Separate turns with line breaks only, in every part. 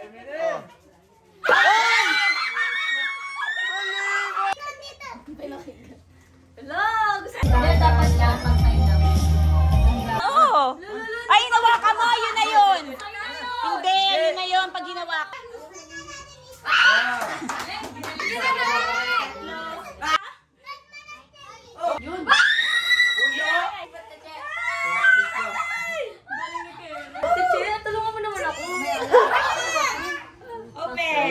Dapat lang pag-find. Oo. Ay, nawakan mo. Yun na yun. Hindi, yun na yun. Pag ginawa ka. Yun. Teacher, tulungan mo naman ako. Open.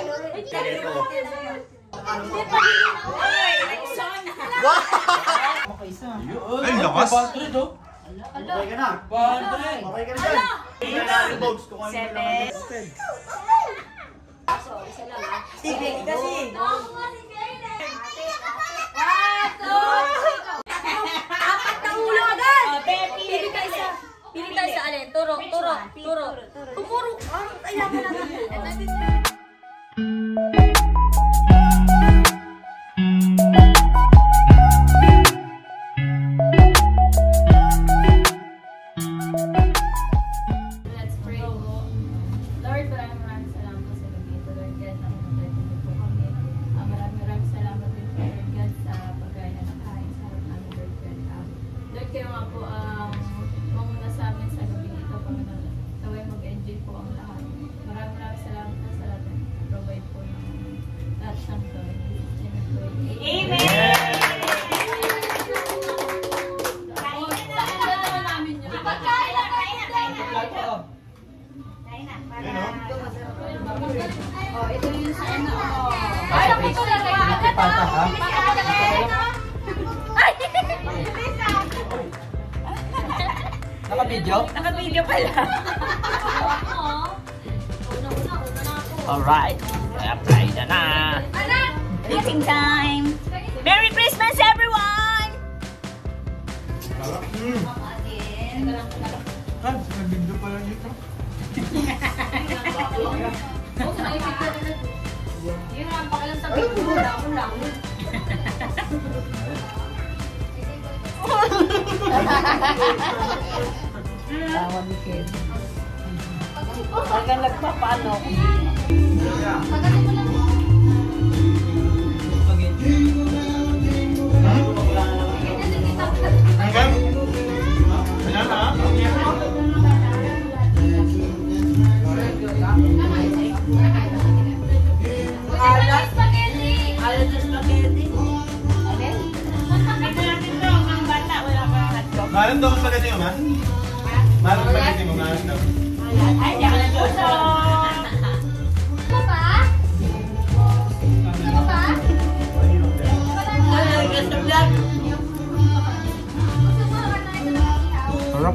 Ay, lakas.
Okay ka na. Okay ka na dyan.
Seven.
Sige, kasi.
Apat na ulo agad! Pili tayo sa... Pili tayo sa alin? Turo. Tumuro. Kailangan natin. Let's pray. Lord, maraming salamat po sa gabi ito. Lord God, nakapagpapalito po kami. Maraming salamat din po, Lord God, sa pagkain na nakahain sa harap namin, Lord God. Lord, kayo nga po ang mamuna sa amin sa gabi ito, Panginoon. Naway mag-enjoy po ang lahat. Maraming salamat po sa lahat ng provide po ng lahat ng to. Amen! Oh, ito yung sa ano. Ay, ito na kayo. Ay!
Naka-video?
Naka-video pala.
Alright. Apply na na.
Eating time. Merry Christmas, everyone!
Nag-video pala dito.
Yun ang pakilang sabi ko. Wala lang.
Tawan ni Ken. Talagang nagpapaano.
Malam daw sa ganito ma? Malam sa ganito mo, malam daw.
Ay, di ako nag-uso. Ano ba? Ano ba?
Harap.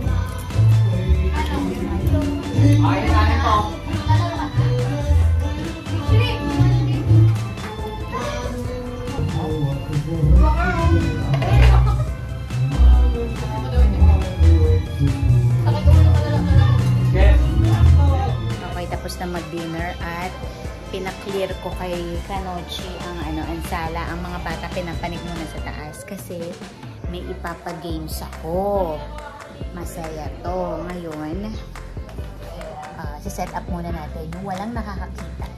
Okay, tapos na mag-dinner at pinaklear ko kay Kanochi ang ang sala. Ang mga bata pinapanig muna sa taas kasi may ipapagames ako. Masaya to. Ngayon, si-set up muna natin yung walang nakakakita.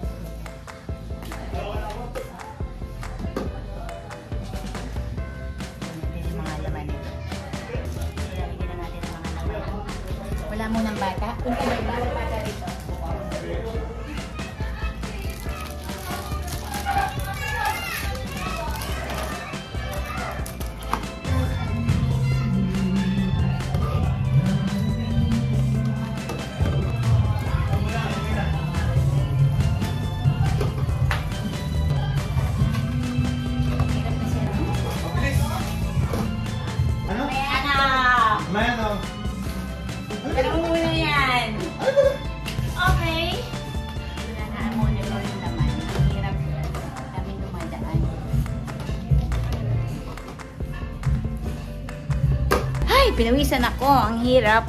Yung mga laman. Lalagyan na natin ang mga laman. Wala munang bata. Kung may bata rito.
Mano.
Pero muna yan. Okay. Wala mo na yung laman. Ang hirap namin dumadaan. Ay, pinawisan ako. Ang hirap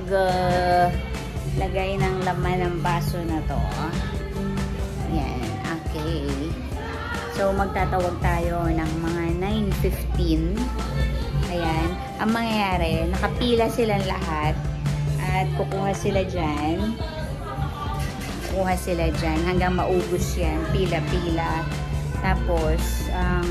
lagay ng laman ng baso na to. Yan. Okay. So, magtatawag tayo ng mga 9:15. Ayan. Ang mangyayari, nakapila silang lahat at kukuha sila dyan.
kukuha sila dyan hanggang maubos yan, pila-pila. Tapos, ang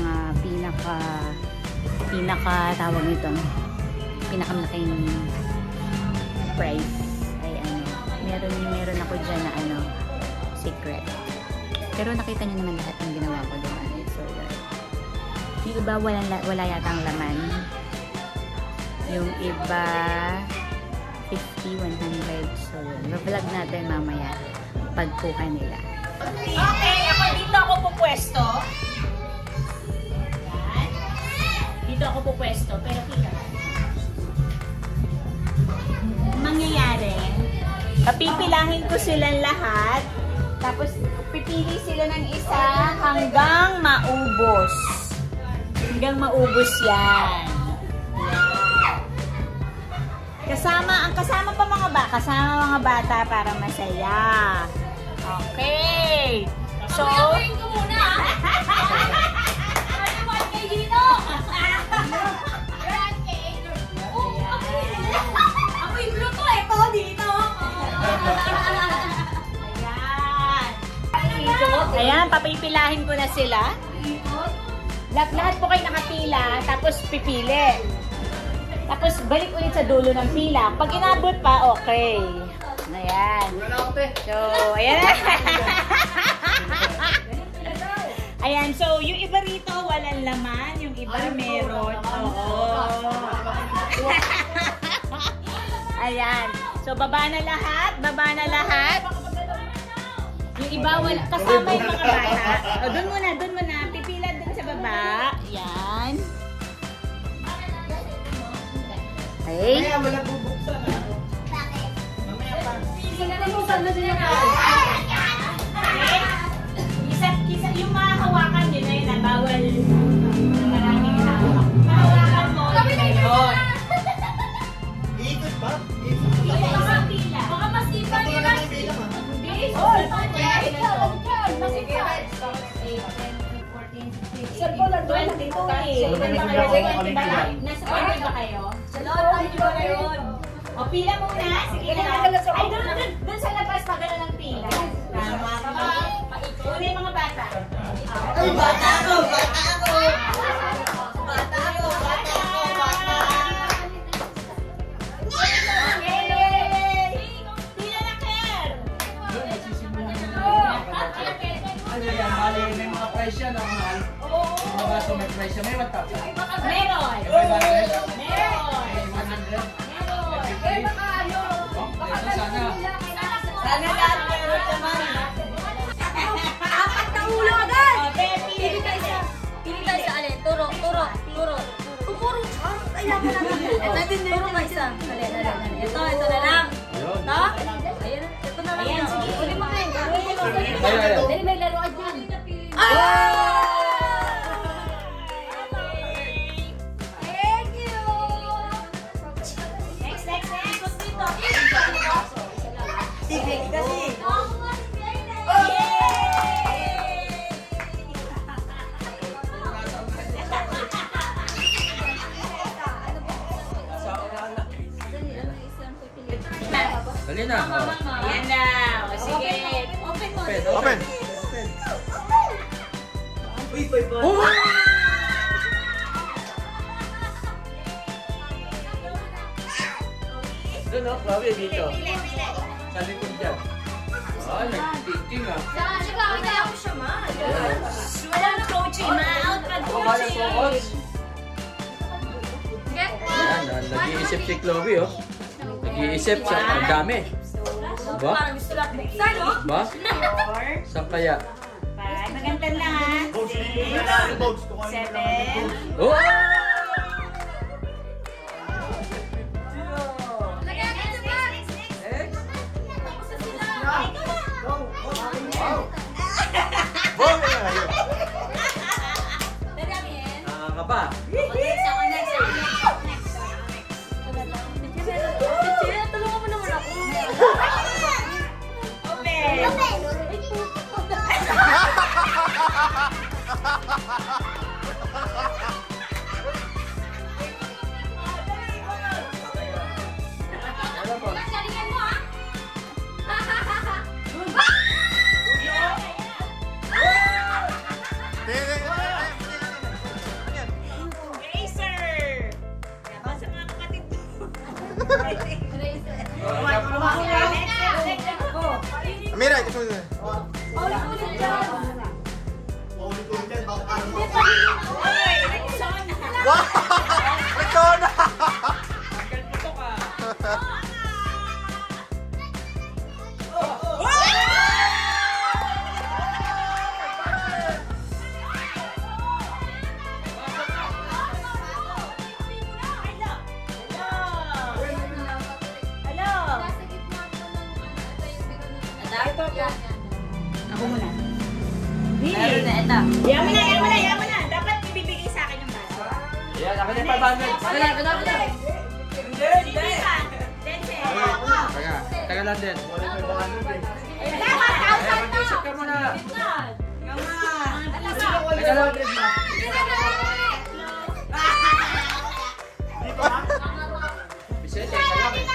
tawag nito, pinakamalaking price ay meron ako dyan na secret. Pero nakita nyo naman lahat ng ginawa ko doon. So, yung iba wala yatang laman. Yung iba 50, 100. So, vlog natin mamaya pagkuha nila.
Okay, dito ako pupwesto. Dito ako pupwesto, pero kita. Mangyayari, papipilahin ko silang lahat, tapos pipili sila ng isa hanggang maubos. Hanggang maubos yan. Kasama pa mga bata para masaya. Okay. So,
Gawin ko muna. Ano kay Gino? Ako yung bluto ito dito.
Ayan, papipilahin ko na sila. Lahat po kayo nakapila, tapos pipili. Tapos balik ulit sa dulo ng pila. Pag inabot pa, okay. Ayan. So, ayan. Ayan, so yung iba rito walang laman, yung iba meron. Oo. Ayan. So, baba na lahat. Yung iba wala, kasama yung mga bata. O, dun muna. Pipila dun sa baba. Ayan. Okay.
Kaya wala bubuksan.
Isa yung mahahawakan nyo na yun na bawal maraming hawak. Mahawakan mo yung gayon.
Iikot ba?
Baka masipan nyo na.
Nasa order ba kayo? O, pila muna. Sige na. Ay, doon sa labas pa gano'n ng pila. Tama. Una yung mga bata.
Bata ako!
Pila na, Claire.
May mga price yan, mahal. Mga baso may price yan. May 1,000.
Meron.
Sana lahat meron naman.
Apat na ulo agad.
Pili tayo.
Pili tayo sa alin. Turo. Puro. Ayan mo lang. Ito din na yung isa. Ito na lang. Ito? Ayan. Ito na lang.
Ayan, sige.
Uli mo kayo.
Ayan.
Dali may laruan dyan. Thank you.
Next.
Ibig kasi.
Dali na.
Ayan na. O, sige. Open mo.
Open.
Uy, boy.
Doon o, grabe dito. Sa likod dyan. Nag-thinking ah.
Kaya ako siya, ma.
Walang coaching. Ma-out ka coaching.
Ayan, nag-iisip si Chloe oh. Nag-iisip siya. Ang dami. Diba? Diba? Saan kaya?
Maganda lang ha. 7.
Oh! Nakakaba.
Tulungan mo naman ako.
Open.
Mira, ito mo.
Ulit-ulit dyan.
Ulit-ulit yan. Bakit ano mo?
Uy, Rexona.
Wow! Rexona!
Tanggal puto ka.
Ako muna. Meron na, ito. Yaman na. Dapat ibibigay sa akin yung baso.
Yan, ako na yung 500. Hindi.
Dense.
Taga lang din.
Dapat, 1,000
Isip ka muna.
Teka lang, Chris, ma.
Bisete, ka lang eh.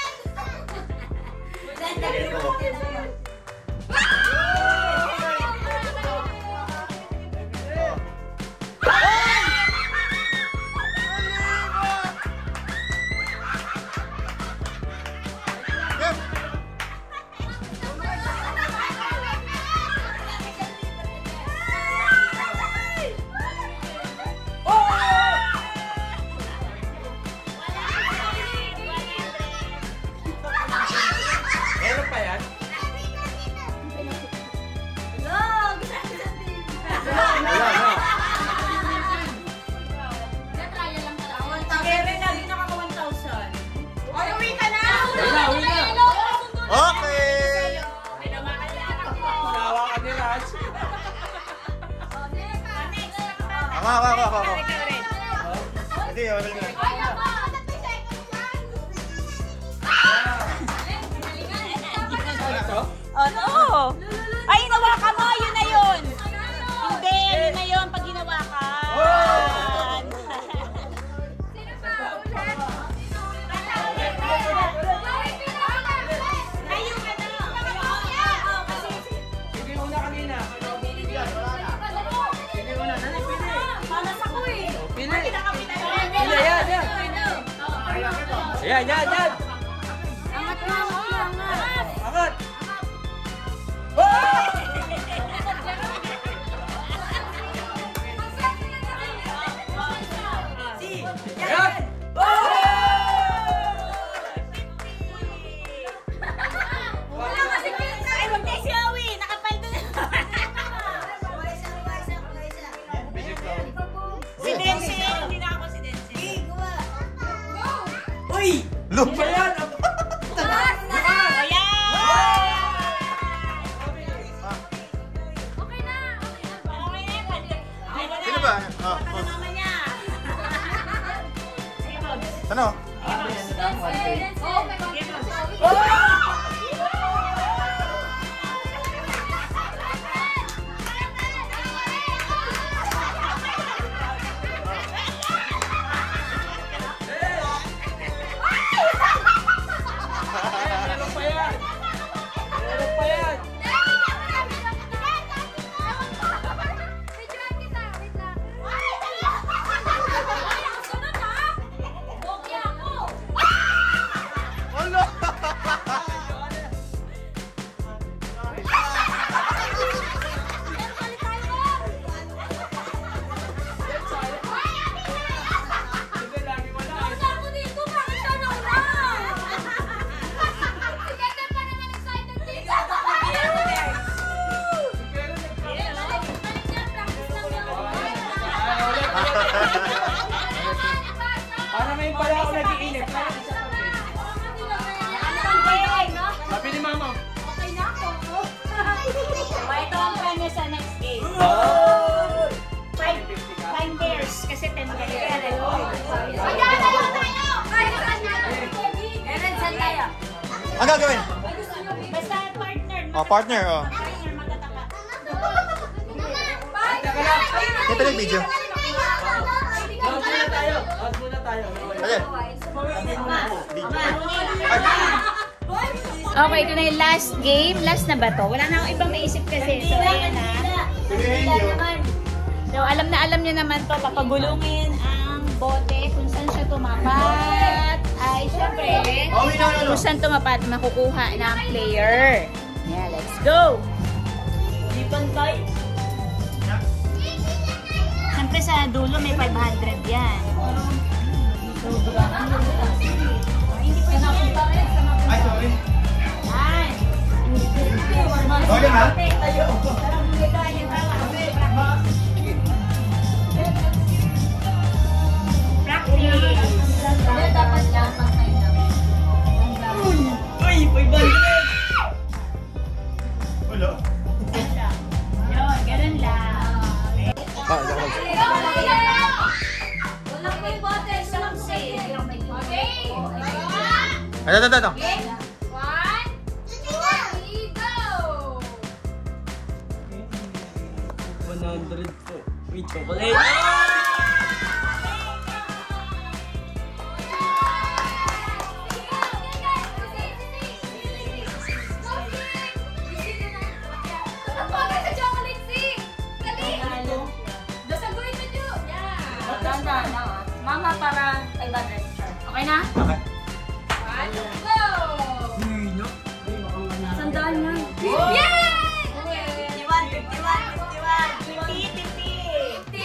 Meron pa yan? Wala na.
Kevin, lagi nakaka 1,000. Uwi ka na!
Uwi na.
Okay!
Nawa ka ni Raj.
Ako. Hindi, wala na.
Ito?
Ano? Ay, hinawakan mo! Yun na yun! Hindi, yun na yun pag hinawakan. Kayo ka na!
Sige una kanina. Sige una. Nani, pili.
Malas ako eh.
Pili.
Bakit nakapila na?
Pili, yan. Yan.
Angat mo, angat.
Angat. Yan.
Ay, wag tayo si Owie. Nakapaldo na. Si Dense. Hindi na ako si Dense.
Uy!
Look!
Ba yan?
Ayan! Okay na.
Sino ba?
Mama niya. Sige, Bob.
Ano?
Meron pa yan. Meron pa yan.
Wala!
Hindi, lagi wala. Para may pala ako nag-iinit. Sabi ni Mama.
Ito ang premyo sa next game. 5 pairs kasi 10 pairs.
Ang gagawin?
Basta partner.
Oh, partner, oh.
Partner, magkataka.
Teka lang.
Ito yung video.
Out muna tayo.
Alin?
Okay, ito na yung last game. Last na ba to? Wala na akong ibang maisip kasi. So, ayan na. So, alam nyo naman to, papagulungin ang bote kung saan siya tumapat. Ay, syempre, kung saan tumapat, makukuha ng player. Yeah, let's
go! Siyempre sa dulo may 500 yan.
Ay, sorry.
Ay!
Sorry, ma.
Dapat lang pantay lang.
Wala.
Yun, ganun lang.
Walang may bote, walang say. Okay?
Ito.
Okay? 1, 2, 3, go!
100 po. Wait, chocolate.
Mama para 500. Okay na?
Okay.
1, go! Sandaan na. Yay!
51, 50, 50.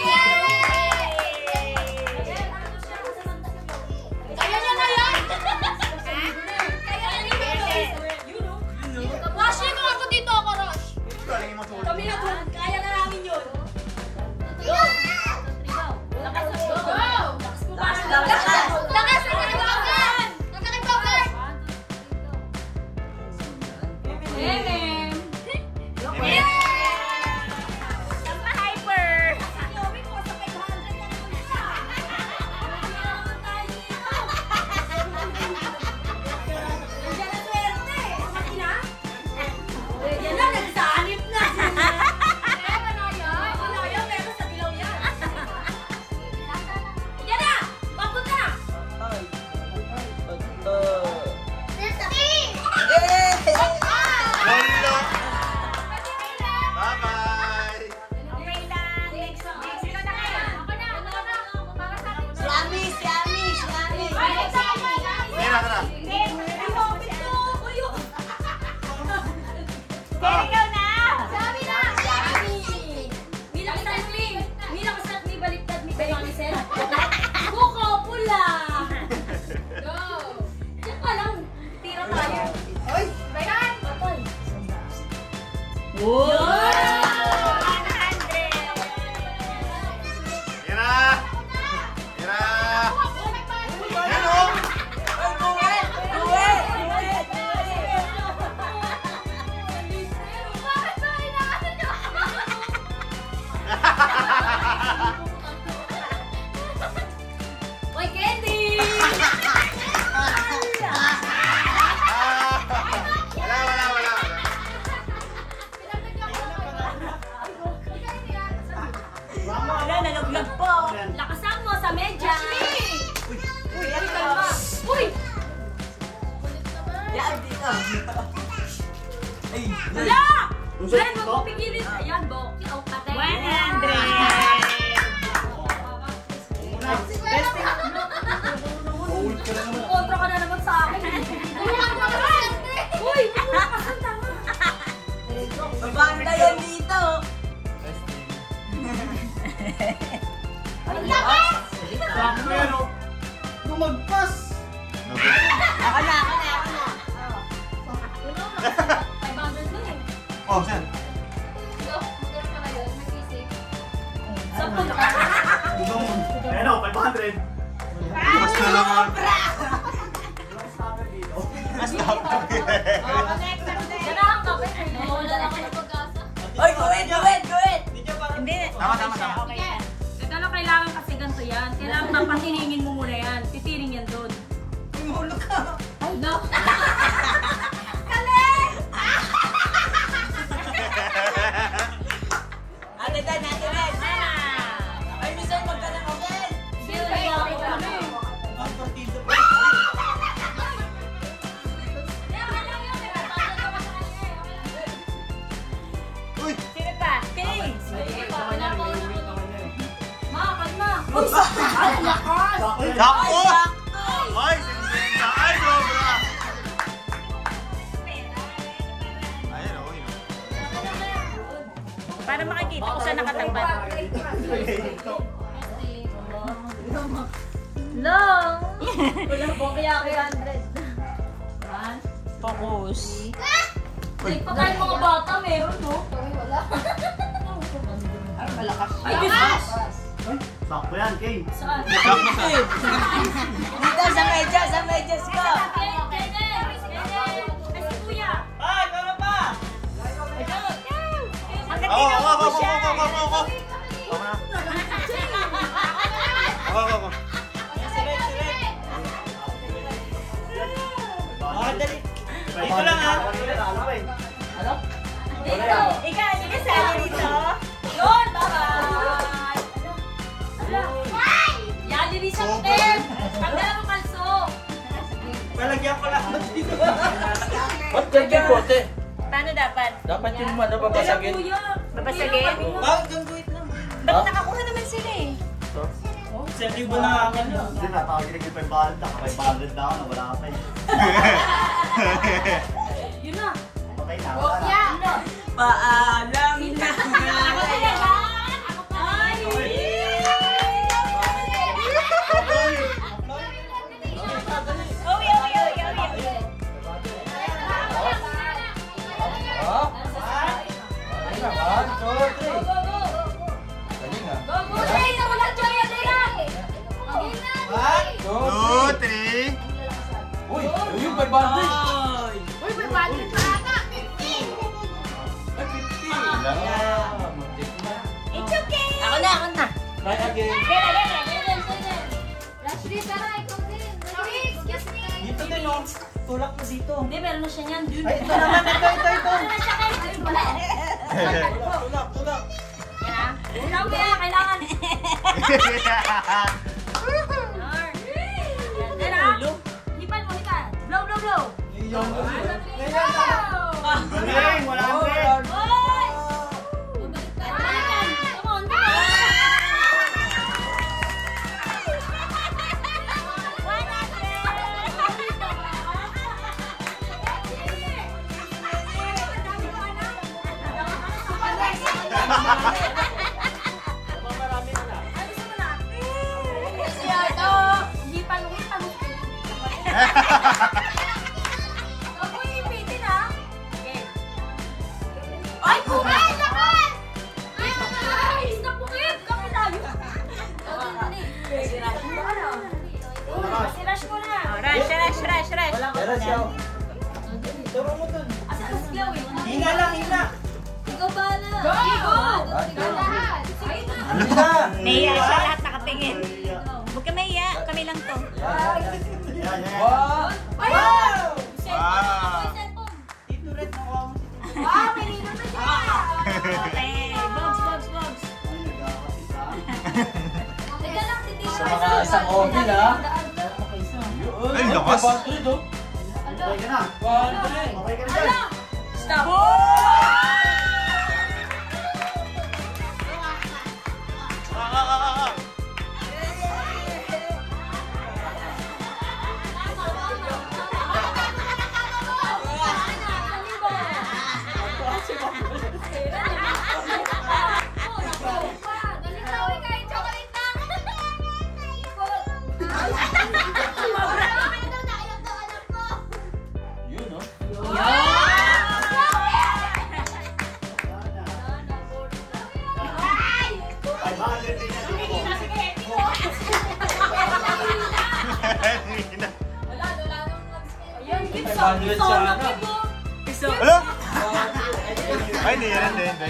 Kaya niya na yan! Kaya niya na yan! Washing mo ako dito, Korosh! Kami na to. Kaya na namin yun. Go! Lakas na go! Lakas! Lakas! Nagkakibawgan! Nagkakibawgan! Emem!
Sama hyper.
Yan na, nagsanip na! Meron sa dilaw yan. Yan na! Papunta!
Wala. Bye-bye.
Okay lang. Next na kayo.
Tara.
Kaya ikaw na.
Sabi na! Bilang isang bilang isang may baliktad, may baliktad. Buko, pula! Go! Diyan ka lang. Tira tayo. Ay! Bayan! Patol.
Tira. Tira. Yan o.
Bakit ba inaano nyo? Oy, Candy!
Wala.
Wala, nalaglag po.
Lakasan mo sa medya! Uy, kalma! Uy! Wala! Ay, wag mo pigilin. Ayan, Bok. Oh, patay.
Ulit ka na naman.
Kontra ka na naman sa akin. Uy! Lakasan tama.
Banda yan dito.
Ay, lakas!
Pero, lumagpas.
Ako na.
500 na eh.
Oh, saan?
Go, magkano pa kayo? Mag-isip.
Ayan o, 500. Mas na naman. Mas na
Ganahan ka ba? Wala na ako ng pag-asa.
Oy, go it. Hindi.
Tama.
Okay na.
Gano'n kailangan kasi ganito yan. Kailangan papatiningin mo muna yan. Titiring yan doon.
Mahulog ka.
Ay, no!
Ate Dan. Ay, minsan magkala ko.
Ang partido.
Uy.
Sino pa? King.
Sakto. Ay, sensensya. Ay, sobra. Ayun o.
Para makikita kung saan nakatapat.
Long! Wala po kaya 100.
Focus.
Ay, patay mga bata, meron, no? Wala.
Ay, malakas.
Ay, Diyos!
Sakto yan, Kay.
Saan?
Dito, sa medyas ko.
Kenneth! Ay, si Kuya!
Ay, kaya pa!
Hanggang
Ako.
tinawag ko siya.
Ako.
Dali. Dito lang ha.
Dito!
Ikaw, sige, sali dito.
Yun! Bye-bye! Yan, linis ang tem! Tanggal mo kalso!
Palagyan ko lang dito.
Ba't ganyan po, te?
Paano dapat?
Dapat yung ano, babasagin.
Kuya!
Babasagin?
Bakit gangguit lang?
Ba't nakakuha naman sila eh?
Ito.
1,000 na akin.
Hindi na, tawagin na yung 500. Naka 500 na ako na wala ka pa eh.
Yun na!
Patay na.
Oh,
Wala na.
yeah!
Paalam na.
Ako talaga! Ako pa!
Owi.
One, two, three.
Go!
Galing ah.
Go! Jay! Nawala Jay! Ano yan?
One,
Two,
2, 3.
Uy, yung 500.
Ay!
Uy, may budget pa ata! 15!
It's okay. Ako na.
Try again.
Rashri, tara, ikaw din. Rashri, excuse me.
Dito din oh. Tulak mo dito.
Hindi, meron na siya niyan.
Ay, ito naman. Ito.
Meron na siya kayo. Ayun pala.
Tulak.
Yan. Ikaw kaya, kailangan. Tara. Hipan mo. Blow.
Galing, 100.
Hoy! Balikan. Come on. Ay, gusto mo na? Siya, ito. Hipan mo. Huwag mo ipitin, ha? Okay. Ay, kumay! Lakas! Ay, napukit! Kami tayo. Si Rash ko na.
Rush.
Meron siya.
Turo mo dun.
Asa ang skill, eh?
Hina lang.
Ikaw ba na? Go! Lahat! Ayun na.
Ano na?
Nahiya siya, lahat nakatingin. Huwag ka mahiya, kami lang to.
Yan.
One.
Wow!
Wow.
Cellphone.
Dito rin. Nakuha mo.
Wow, may nino na siya!
Okay, Bogs.
Ay, nagkakasit ha.
Teka lang, titignan
Sa mga isang oven, ha?
Ay, lakas.
500, oh.
Patay ka na.
100.
Patay ka na dyan.
Stop!
Yun, oh.
Ayun, keep
500 sa ano?
Ano? Ay, hindi yan. Hindi.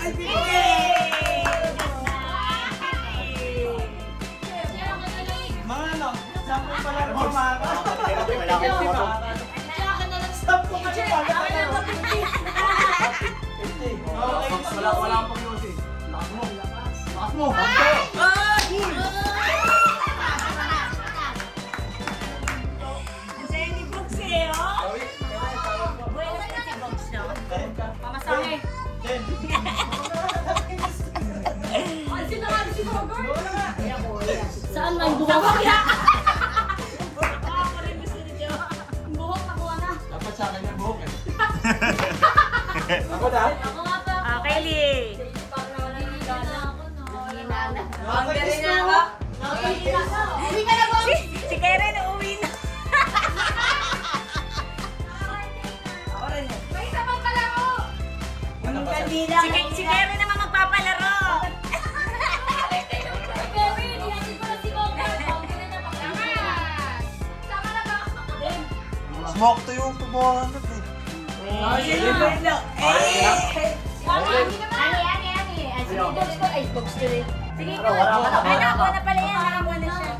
Mga ano, sample pa lang ako mga sample pa lang ako.
Wala akong pag-iusin. Lakas mo.
Ang saya ni Bogs eh, oh. Buenas na si Bogs, no?
Pamasahe. Saan man buhok? Buhok nakuha na.
Dapat sa akin yung buhok, eh. Ako na?
Ako nga pa.
Okay, Lee. Si Karen uuwi na. Si Karen naman magpapalaro.
Smoke to yung tubuhan na eh.
Sige, ako na pala yan. Ako na siya.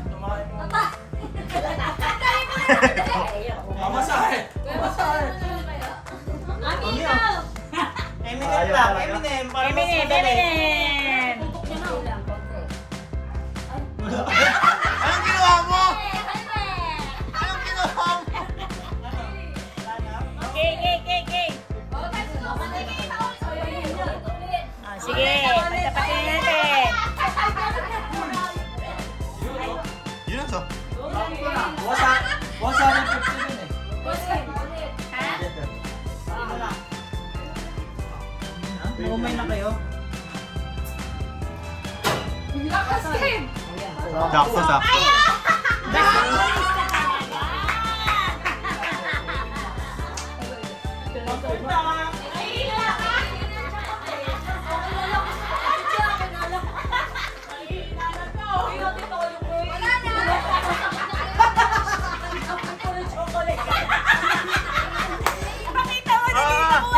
Mamasahe. Eminem lang. Eminem.
Eminem.
Anong ginawa mo? Anong ginawa mo?
Okay. Sige, patapatin natin.
Yun ang so.
Wasa ng 50 din eh. Umay na kayo.
Sakto.
Pakita mo na dito mo.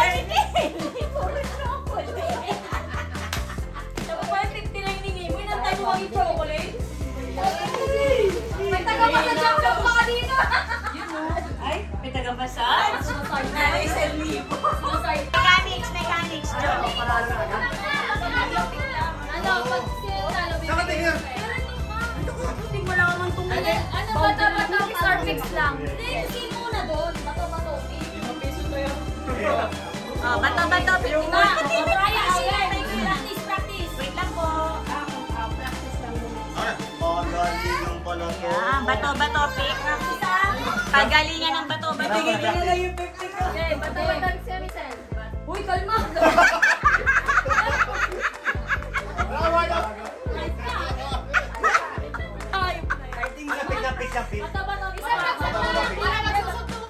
May taga-masajang lang baka dito.
Ay, may tagapasal? Nanay sa libo. Mechanics.
Ano, pag sinalo, bibigyan ko
Hindi mo lang naman tumingin.
Ano, bata-bata, star fix lang. Hindi, sino muna doon? Bato-bato.
Bato-bato.
Practice.
Wait lang po.
Magaling pala to.
Yan, bato-bato pick. Pagalingan ng bato-bato.
Okay, bata-bata, semi-sen. Uy, kalma. Bata-bata, isa pa. Para magsusunod.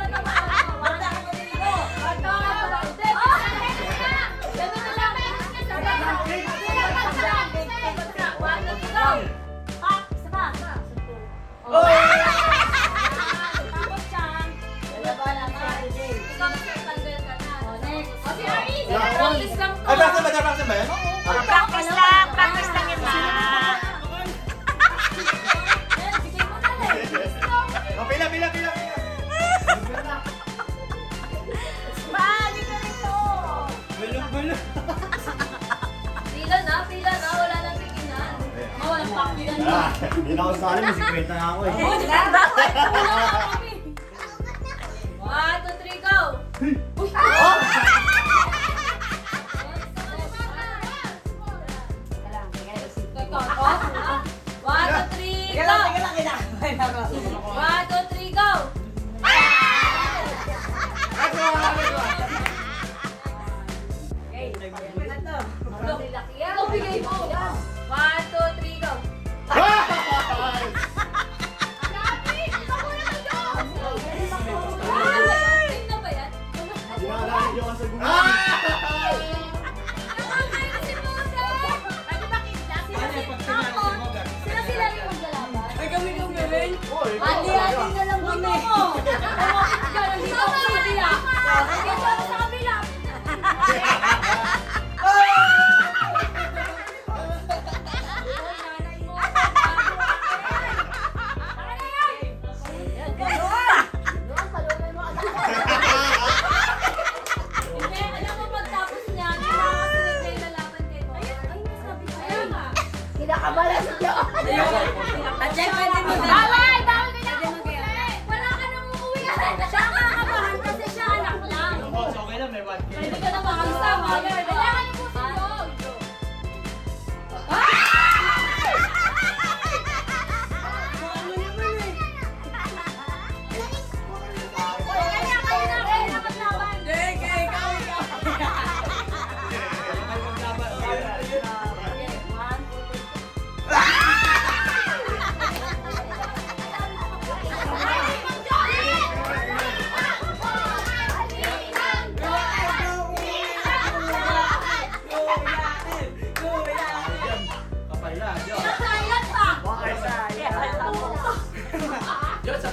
Practice ba yan?
Practice lang yun na.
Pila.
Bali ka rito.
Gulo.
Pila na, wala nang tiginan. Walang pakilan na.
Hindi na ako sali, may sikwenta na ako eh.
1, 2, 3, go! Andi-andi na lang kami. Dito ako sa kabila. Dito ako sa kabila. Alam mo pagtapos niya, nakakasunod na yung lalaban kayo. Ayun, nasabi ko. Ayun nga. Kinakabalas niyo.
At yan, pwede mo na.
Bawal ka na umuwi. Wala ka nang umuwi. Siya ang kakabahan kasi siya anak lang.
Okay lang, may 1K.
Pwede ka na makasama. Kailangan mo susunod.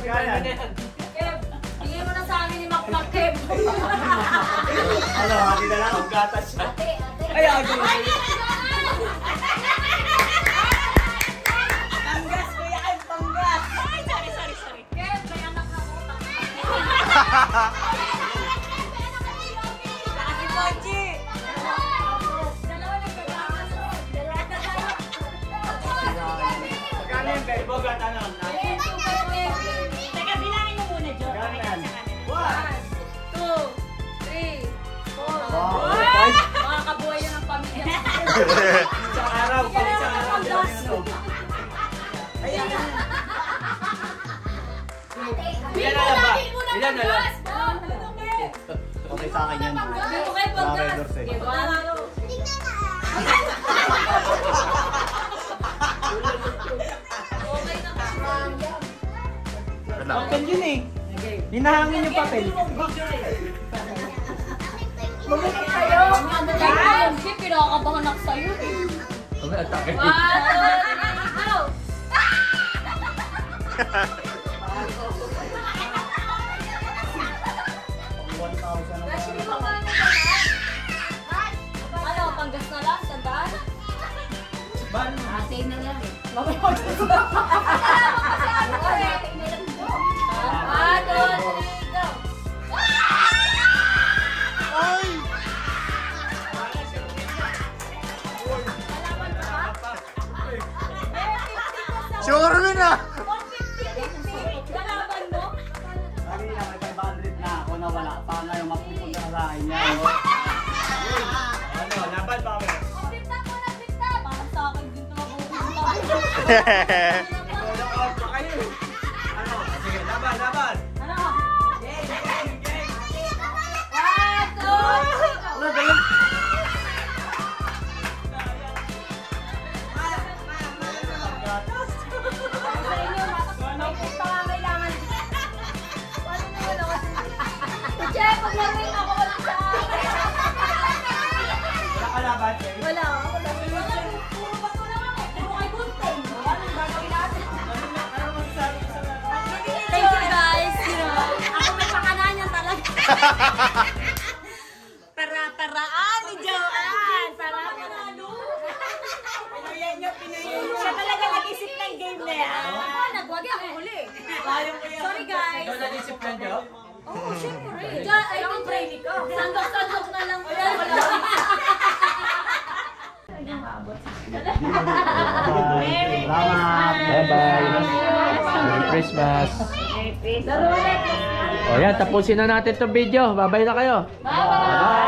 Tingin mo na sa amin ni Makmakip.
Ano, hati na lang.
Ang gatas siya.
Ay, agi. Panggas, kuya, ay panggas. Ay, sorry. Kev, may anak na utang. Kasi Pochi. Dalawa nagkagamas.
Kano yung bebo? Gata na.
Teka, bilangin mo muna, Jo.
Ganyan.
1, 2, 3, 4.
Wow.
Mga kabuhay yun ang pamilya.
Isang araw. Isang araw. Ilan na lang ba? Ilan na lang?
Okay sa akin yan.
Dito kayo pagkas.
Doors eh.
Papel yun eh. Hinahangin yung papel.
Bumalik kayo. Kasi pinakabahan ako sa'yo eh.
Kami atake.
1, 2, 3, go! Ano, panggas na lang? Sandaan? Save na lang eh.
Sure na!
Lalaban mo?
Kanina may 500 na ako na wala pa ngayon mapupunta na sa akin yan.
Ano, laban pa kami.
Para sa akin din ito mapupunta.
Tulong out pa kayo eh. Ano? Sige, laban.
Ano?
Game.
1, 2, 3, go! Che, paglaruin ako wala sa akin.
Wala ka laban, eh.
Wala ako. Puro bato lang ako. Puro kay Gunting. Ano yung gagawin natin?
Ano masasabi ko sa laban?
Thank you guys. Ako may pakananan talaga. Para-paraan ni Joanne. Para-paraan. Siya talaga nag-isip ng game na yan. Ako, nagwagi ako huli. Sorry guys.
Ikaw nag-isip lang, Jo?
Oo, syempre. Diyan, ay, ang brainy ko. Sandok-sandok na lang.
Salamat.
Bye-bye. Merry Christmas. O yan, tapusin na natin itong video. Bye-bye na kayo.
Bye-bye.